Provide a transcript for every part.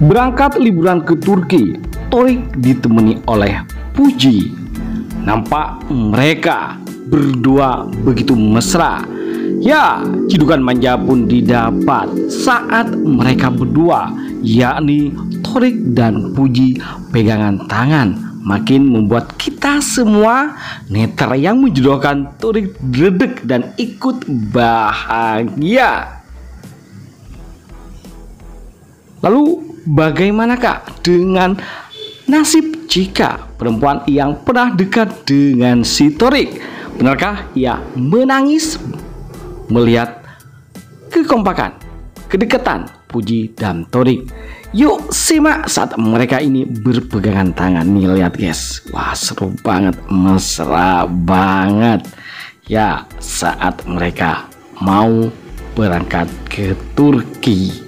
Berangkat liburan ke Turki, Thorik ditemani oleh Puji. Nampak mereka berdua begitu mesra. Ya, cidukan manja pun didapat saat mereka berdua, yakni Thorik dan Puji pegangan tangan. Makin membuat kita semua neter yang menjodohkan Thorik dredeg dan ikut bahagia. Lalu bagaimanakah dengan nasib jika perempuan yang pernah dekat dengan si Thorik? Benarkah ia menangis melihat kekompakan, kedekatan Puji dan Thorik? Yuk simak saat mereka ini berpegangan tangan. Nih lihat guys, wah seru banget, mesra banget. Ya, saat mereka mau berangkat ke Turki.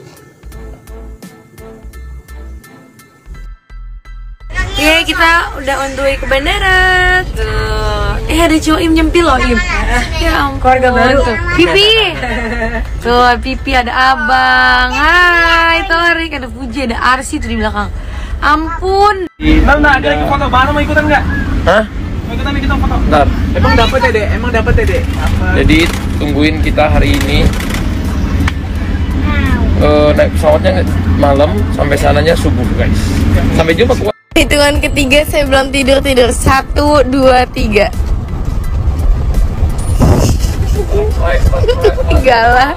Oke, kita udah on the way ke bandara. Tuh. Ada cowok Im nyempil loh, Im. Ya ampun. Keluarga baru tuh. Pipi. Tuh, Pipi ada Abang. Hai, Thorik, ada Puji, ada Arsi tuh di belakang. Ampun. Nah, ada lagi foto bareng, mau ikutan nggak? Hah? Mau ikutan kita foto? Bentar. Emang dapat ya, Dek? Emang dapat ya, Dek? Jadi tungguin kita hari ini. Naik pesawatnya malam, sampai sananya subuh guys. Sampai jumpa. Hitungan ketiga saya belum tidur. 1, 2, 3. Enggak lah.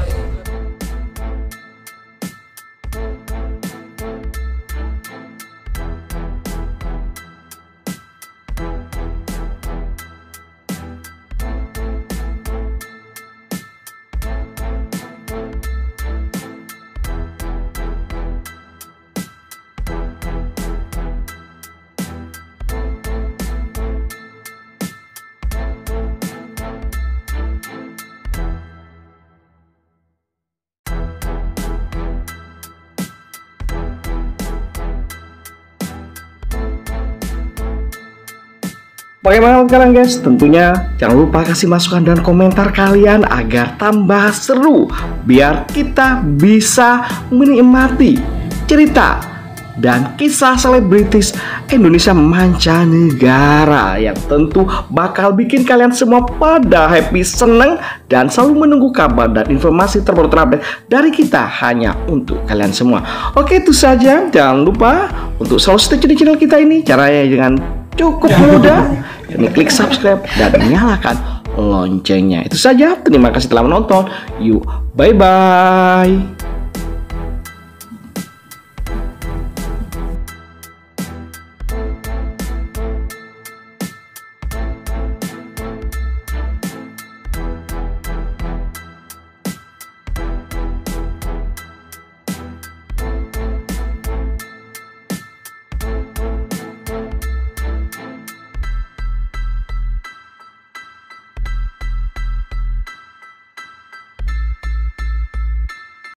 Bagaimana kalian guys? Tentunya jangan lupa kasih masukan dan komentar kalian agar tambah seru, biar kita bisa menikmati cerita dan kisah selebritis Indonesia mancanegara yang tentu bakal bikin kalian semua pada happy, seneng, dan selalu menunggu kabar dan informasi terbaru terupdate dari kita hanya untuk kalian semua. Oke, itu saja. Jangan lupa untuk selalu stay di channel kita ini. Caranya dengan cukup mudah, yakni klik subscribe dan nyalakan loncengnya. Itu saja. Terima kasih telah menonton. Yuk, bye bye.